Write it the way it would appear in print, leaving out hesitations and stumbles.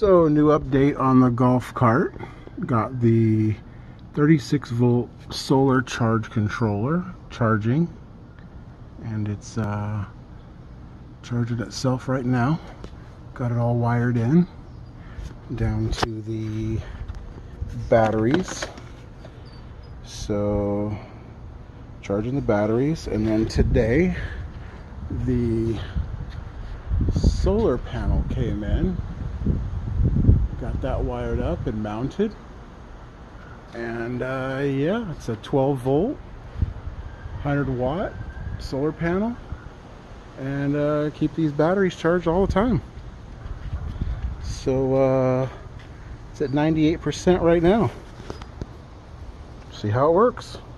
So, new update on the golf cart. Got the 36 volt solar charge controller charging, and it's charging itself right now. Got it all wired in down to the batteries. So, charging the batteries, and then today the solar panel came in. Got that wired up and mounted, and yeah, it's a 12 volt 100 watt solar panel, and keep these batteries charged all the time. So it's at 98% right now. See how it works.